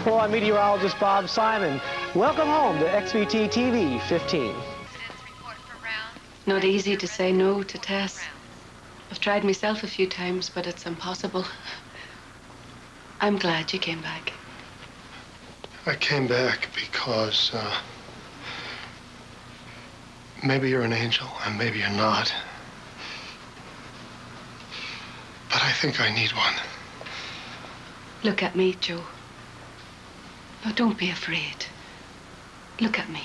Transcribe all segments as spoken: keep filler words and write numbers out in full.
Well, I'm meteorologist Bob Simon. Welcome home to X V T T V fifteen. Not easy to say no to Tess. I've tried myself a few times, but it's impossible. I'm glad you came back. I came back because, uh, maybe you're an angel and maybe you're not. But I think I need one. Look at me, Joe. No, don't be afraid. Look at me.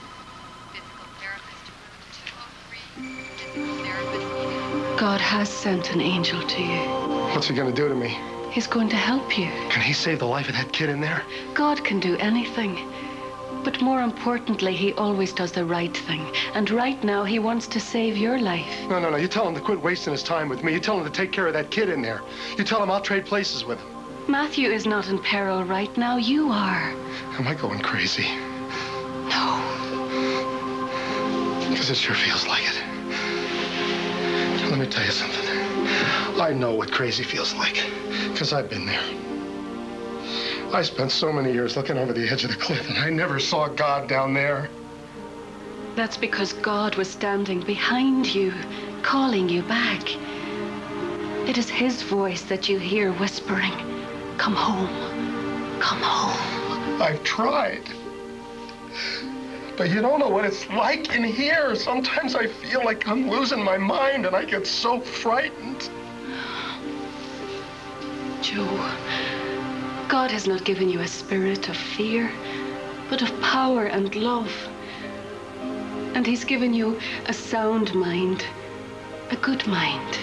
God has sent an angel to you. What's he gonna do to me? He's going to help you. Can he save the life of that kid in there? God can do anything. But more importantly, he always does the right thing. And right now, he wants to save your life. No, no, no. You tell him to quit wasting his time with me. You tell him to take care of that kid in there. You tell him I'll trade places with him. Matthew is not in peril right now. You are. Am I going crazy? No. Because it sure feels like it. Let me tell you something. I know what crazy feels like. Because I've been there. I spent so many years looking over the edge of the cliff, and I never saw God down there. That's because God was standing behind you, calling you back. It is his voice that you hear whispering, "Come home, come home." I've tried. But you don't know what it's like in here. Sometimes I feel like I'm losing my mind, and I get so frightened. Joe, God has not given you a spirit of fear, but of power and love. And he's given you a sound mind, a good mind.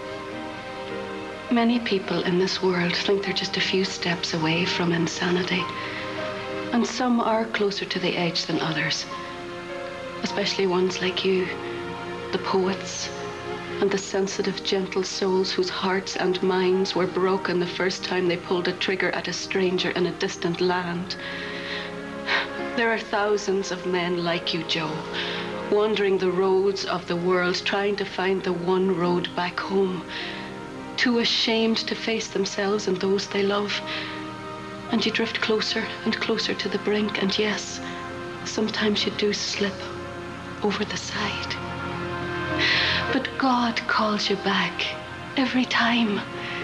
Many people in this world think they're just a few steps away from insanity. And some are closer to the edge than others, especially ones like you, the poets, and the sensitive, gentle souls whose hearts and minds were broken the first time they pulled a trigger at a stranger in a distant land. There are thousands of men like you, Joe, wandering the roads of the world, trying to find the one road back home, too ashamed to face themselves and those they love. And you drift closer and closer to the brink, and yes, sometimes you do slip over the side. But God calls you back every time.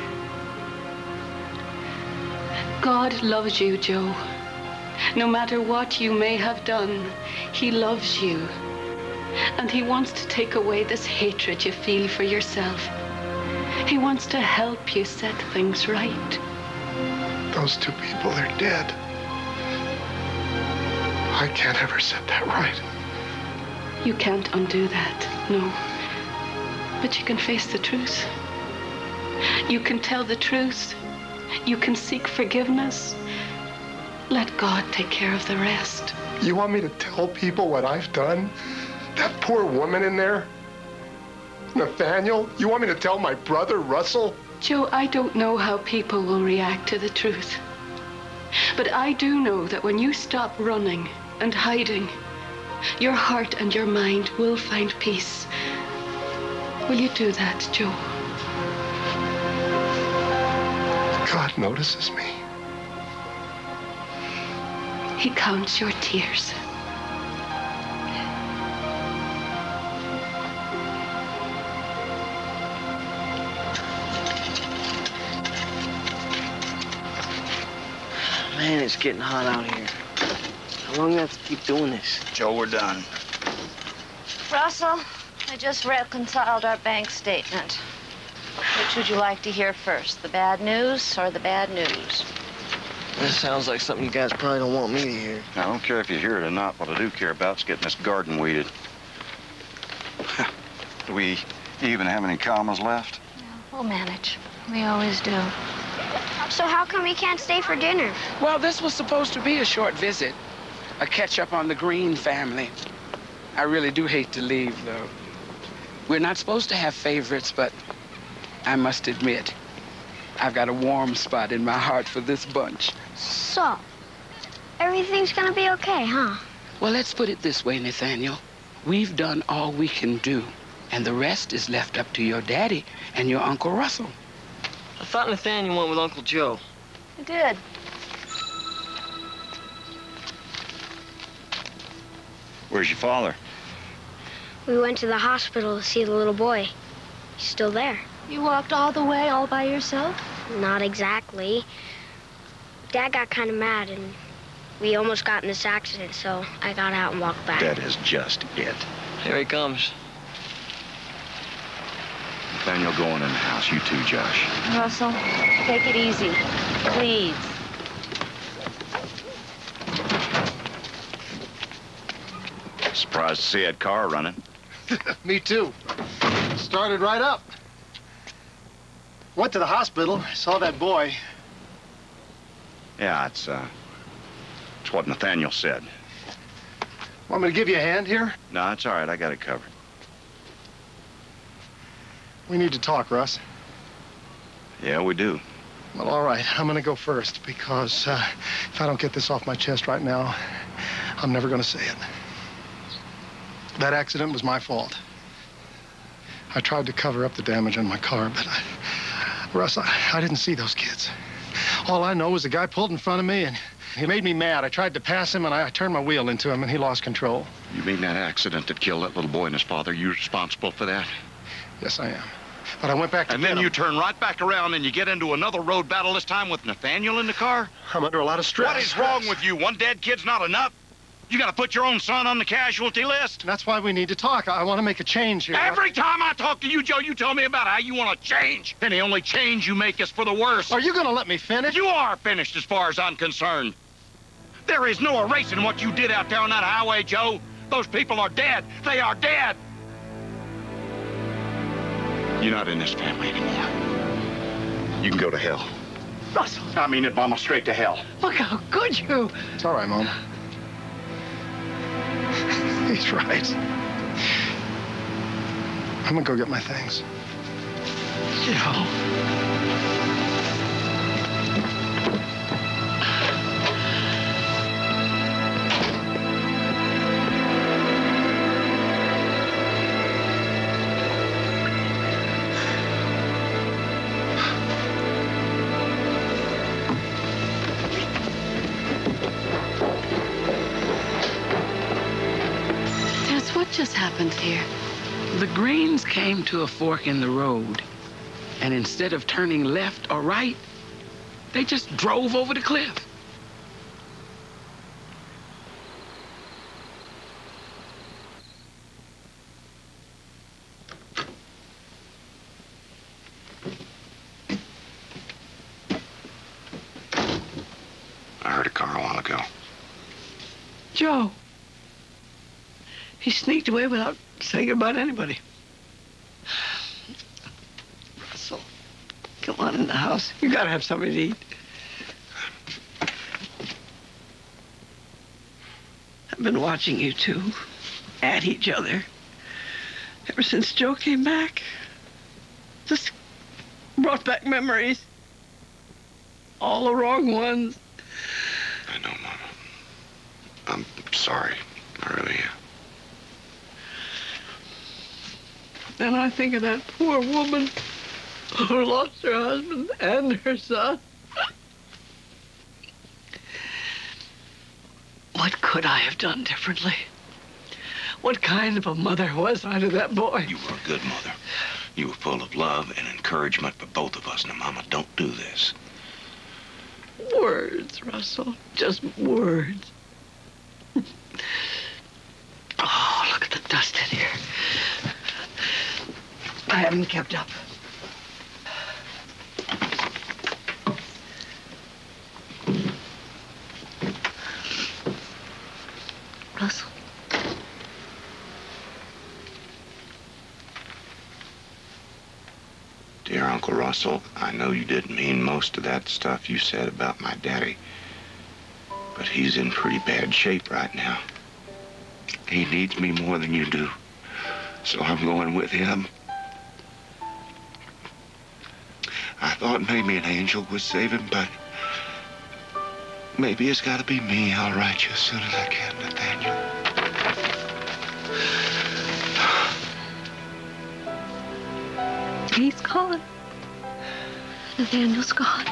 God loves you, Joe. No matter what you may have done, he loves you. And he wants to take away this hatred you feel for yourself. He wants to help you set things right. Those two people, they're dead. I can't ever set that right. You can't undo that, no. But you can face the truth. You can tell the truth. You can seek forgiveness. Let God take care of the rest. You want me to tell people what I've done? That poor woman in there? Nathaniel? You want me to tell my brother, Russell? Joe, I don't know how people will react to the truth. But I do know that when you stop running and hiding, your heart and your mind will find peace. Will you do that, Joe? God notices me. He counts your tears. Man, it's getting hot out here. How long do I have to keep doing this? Joe, we're done. Russell, I just reconciled our bank statement. Which would you like to hear first, the bad news or the bad news? This sounds like something you guys probably don't want me to hear. I don't care if you hear it or not. What I do care about is getting this garden weeded. Do we even have any commas left? Yeah, we'll manage. We always do. So how come we can't stay for dinner? Well, this was supposed to be a short visit. A catch-up on the Green family. I really do hate to leave, though. We're not supposed to have favorites, but I must admit, I've got a warm spot in my heart for this bunch. So, everything's gonna be okay, huh? Well, let's put it this way, Nathaniel. We've done all we can do, and the rest is left up to your daddy and your Uncle Russell. I thought Nathaniel went with Uncle Joe. I did. Where's your father? We went to the hospital to see the little boy. He's still there. You walked all the way all by yourself? Not exactly. Dad got kind of mad, and we almost got in this accident, so I got out and walked back. That is just it. Here he comes. Nathaniel, go on in the house. You too, Josh. Russell, take it easy, please. Surprised to see that car running. Me too. Started right up. Went to the hospital, saw that boy. Yeah, it's, uh, it's what Nathaniel said. Want me to give you a hand here? No, it's all right. I got it covered. We need to talk, Russ. Yeah, we do. Well, all right. I'm gonna go first because uh, if I don't get this off my chest right now, I'm never gonna say it. That accident was my fault. I tried to cover up the damage on my car, but I, Russ, I, I didn't see those kids. All I know is the guy pulled in front of me, and he made me mad. I tried to pass him, and I, I turned my wheel into him, and he lost control. You mean that accident that killed that little boy and his father? You're responsible for that? Yes, I am. But I went back to And get then him. you turn right back around and you get into another road battle, this time with Nathaniel in the car? I'm under a lot of stress. What is wrong with you? One dead kid's not enough? You gotta put your own son on the casualty list? That's why we need to talk. I, I want to make a change here. Every time I talk to you, Joe, you tell me about how you want to change. And the only change you make is for the worse. Are you going to let me finish? You are finished as far as I'm concerned. There is no erasing what you did out there on that highway, Joe. Those people are dead. They are dead. You're not in this family anymore. You can go to hell. Russell, I mean it, Mama, straight to hell. look how good you... It's all right, Mom. He's right. I'm gonna go get my things. Joe. What just happened here? The Greens came to a fork in the road, and instead of turning left or right, they just drove over the cliff. I heard a car a while ago. Joe. He sneaked away without saying goodbye to anybody. Russell, come on in the house. You gotta have something to eat. I've been watching you two at each other ever since Joe came back. Just brought back memories. All the wrong ones. I know, Mama. I'm sorry. I really am. Then I think of that poor woman who lost her husband and her son. What could I have done differently? What kind of a mother was I to that boy? You were a good mother. You were full of love and encouragement for both of us. Now, Mama, don't do this. Words, Russell. Just words. Oh, look at the dust in here. I haven't kept up. Russell. Dear Uncle Russell, I know you didn't mean most of that stuff you said about my daddy, but he's in pretty bad shape right now. He needs me more than you do, so I'm going with him. I thought maybe an angel would save him, but maybe it's got to be me. I'll write you as soon as I can, Nathaniel. He's gone. Nathaniel's gone.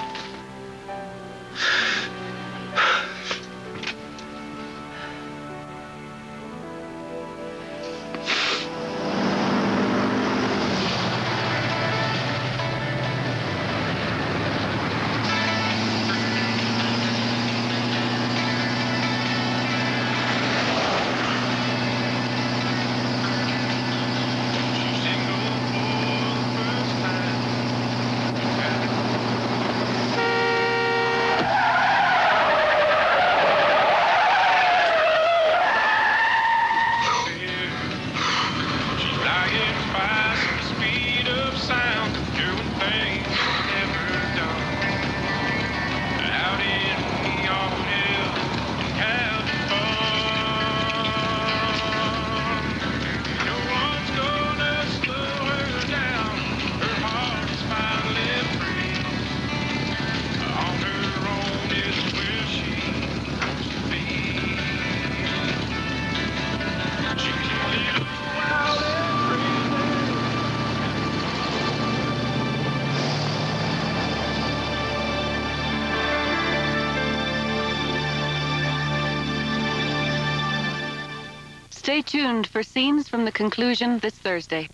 Stay tuned for scenes from the conclusion this Thursday.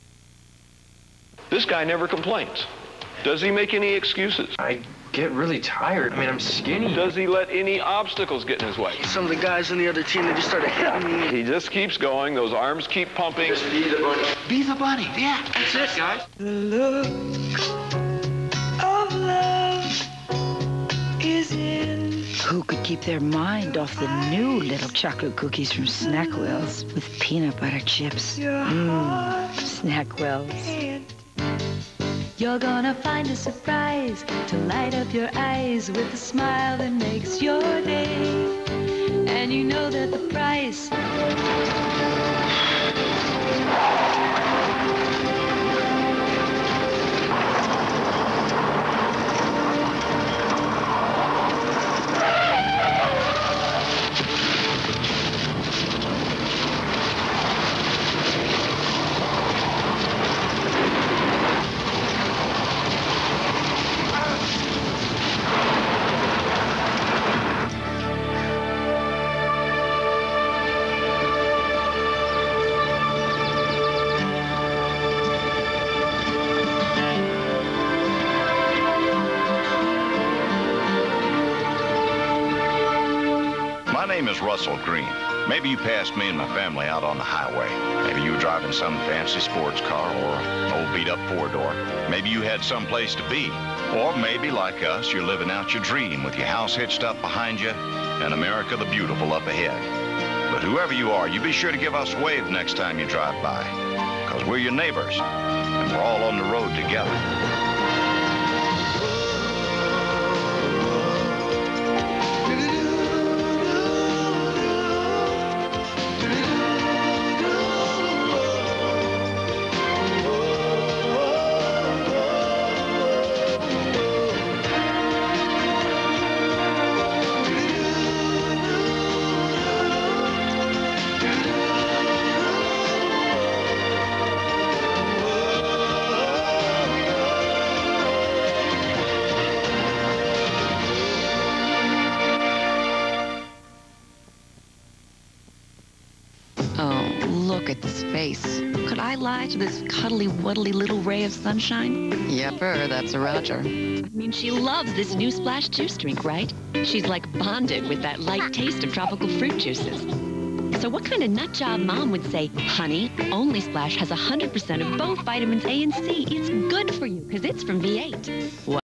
This guy never complains. Does he make any excuses? I get really tired. I mean, I'm skinny. Does he let any obstacles get in his way? Some of the guys on the other team, they just started hitting me. He just keeps going. Those arms keep pumping. Just be the bunny. Be the bunny. Yeah, that's it, guys. The look of love is in. Who could keep their mind off the new little chocolate cookies from Snackwell's with peanut butter chips? Mmm, Snackwell's. You're gonna find a surprise to light up your eyes with a smile that makes your day. And you know that the price My name is Russell Green. Maybe you passed me and my family out on the highway. Maybe you were driving some fancy sports car or an old beat-up four-door. Maybe you had someplace to be. Or maybe, like us, you're living out your dream with your house hitched up behind you and America the Beautiful up ahead. But whoever you are, you be sure to give us a wave next time you drive by, because we're your neighbors, and we're all on the road together. Could I lie to this cuddly-wuddly little ray of sunshine? Yepper, that's a Roger. I mean, she loves this new Splash juice drink, right? She's like bonded with that light taste of tropical fruit juices. So what kind of nut job mom would say, honey, only Splash has one hundred percent of both vitamins A and C. It's good for you, because it's from V eight. What?